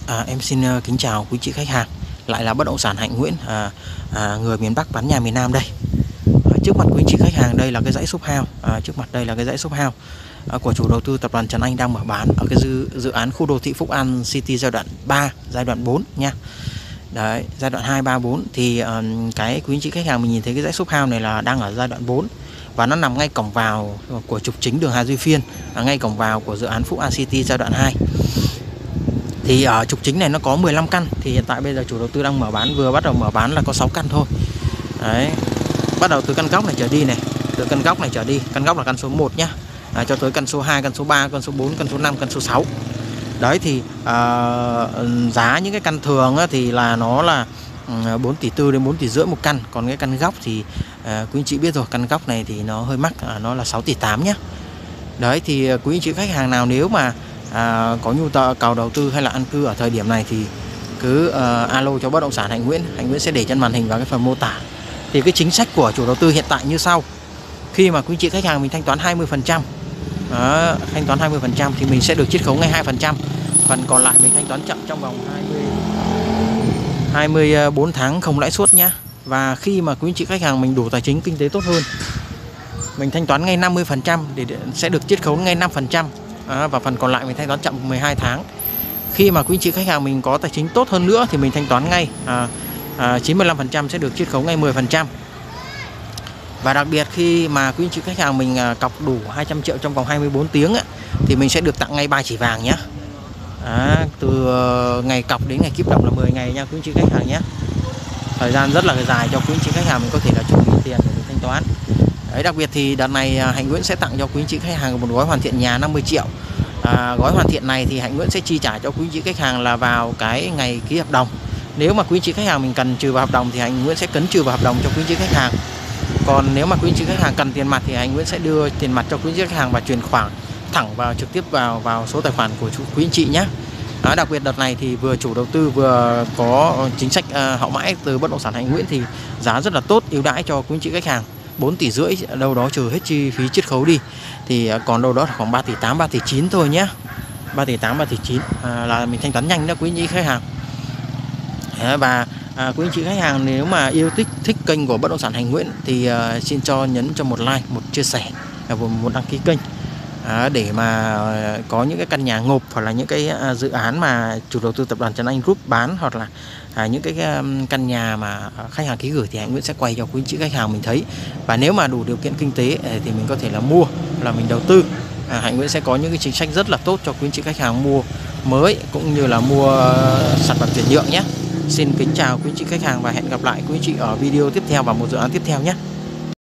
Em xin kính chào quý chị khách hàng, lại là bất động sản Hạnh Nguyễn, người miền Bắc bán nhà miền Nam đây. Trước mặt quý chị khách hàng đây là cái dãy shop house, trước mặt đây là cái dãy shop house của chủ đầu tư tập đoàn Trần Anh đang mở bán ở cái dự án khu đô thị Phúc An City giai đoạn 3, giai đoạn 4 nha. Đấy, giai đoạn 2, 3, 4 thì cái quý chị khách hàng mình nhìn thấy cái dãy shop house này là đang ở giai đoạn 4 và nó nằm ngay cổng vào của trục chính đường Hà Duy Phiên, ngay cổng vào của dự án Phúc An City giai đoạn 2. Thì ở trục chính này nó có 15 căn, thì hiện tại bây giờ chủ đầu tư đang mở bán, vừa bắt đầu mở bán là có 6 căn thôi. Đấy, bắt đầu từ căn góc này trở đi này, từ căn góc này trở đi, căn góc là căn số 1 nhá, cho tới căn số 2, căn số 3, căn số 4, căn số 5, căn số 6. Đấy thì giá những cái căn thường thì là nó là 4 tỷ 4 đến 4 tỷ rưỡi một căn. Còn cái căn góc thì quý anh chị biết rồi, căn góc này thì nó hơi mắc, nó là 6 tỷ 8 nhá. Đấy thì quý anh chị khách hàng nào nếu mà có nhu cầu đầu tư hay là an cư ở thời điểm này thì cứ alo cho bất động sản Hạnh Nguyễn. Hạnh Nguyễn sẽ để trên màn hình vào cái phần mô tả. Thì cái chính sách của chủ đầu tư hiện tại như sau: khi mà quý chị khách hàng mình thanh toán 20%, thanh toán 20% thì mình sẽ được chiết khấu ngay 2%. Phần còn lại mình thanh toán chậm trong vòng 24 tháng không lãi suất nhá. Và khi mà quý chị khách hàng mình đủ tài chính kinh tế tốt hơn, mình thanh toán ngay 50% để sẽ được chiết khấu ngay 5%. Và phần còn lại mình thanh toán chậm 12 tháng. Khi mà quý chị khách hàng mình có tài chính tốt hơn nữa thì mình thanh toán ngay 95% sẽ được chiết khấu ngay 10%. Và đặc biệt khi mà quý chị khách hàng mình cọc đủ 200 triệu trong vòng 24 tiếng thì mình sẽ được tặng ngay 3 chỉ vàng nhé. Từ ngày cọc đến ngày kíp đồng là 10 ngày nha quý chị khách hàng nhé. Thời gian rất là dài cho quý chị khách hàng mình có thể là chuẩn bị tiền để mình thanh toán. Đấy, đặc biệt thì đợt này Hạnh Nguyễn sẽ tặng cho quý chị khách hàng một gói hoàn thiện nhà 50 triệu. Gói hoàn thiện này thì Hạnh Nguyễn sẽ chi trả cho quý chị khách hàng là vào cái ngày ký hợp đồng. Nếu mà quý chị khách hàng mình cần trừ vào hợp đồng thì Hạnh Nguyễn sẽ cấn trừ vào hợp đồng cho quý chị khách hàng. Còn nếu mà quý chị khách hàng cần tiền mặt thì Hạnh Nguyễn sẽ đưa tiền mặt cho quý chị khách hàng và chuyển khoản thẳng vào trực tiếp vào số tài khoản của quý anh chị nhé. Đặc biệt đợt này thì vừa chủ đầu tư vừa có chính sách hậu mãi từ bất động sản Hạnh Nguyễn thì giá rất là tốt, ưu đãi cho quý chị khách hàng. 4 tỷ rưỡi đâu đó trừ hết chi phí chiết khấu đi thì còn đâu đó là khoảng 3 tỷ 8, 3 tỷ 9 thôi nhé. 3 tỷ 8, 3 tỷ 9 là mình thanh toán nhanh đó quý anh chị khách hàng. Và quý anh chị khách hàng nếu mà yêu thích kênh của bất động sản Hạnh Nguyễn thì xin cho nhấn cho một like, một chia sẻ và một đăng ký kênh để mà có những cái căn nhà ngộp hoặc là những cái dự án mà chủ đầu tư tập đoàn Trần Anh Group bán, hoặc là những cái căn nhà mà khách hàng ký gửi thì Hạnh Nguyễn sẽ quay cho quý chị khách hàng mình thấy. Và nếu mà đủ điều kiện kinh tế thì mình có thể là mua, là mình đầu tư. Hạnh Nguyễn sẽ có những cái chính sách rất là tốt cho quý chị khách hàng mua mới cũng như là mua sản phẩm chuyển nhượng nhé. Xin kính chào quý chị khách hàng và hẹn gặp lại quý chị ở video tiếp theo và một dự án tiếp theo nhé.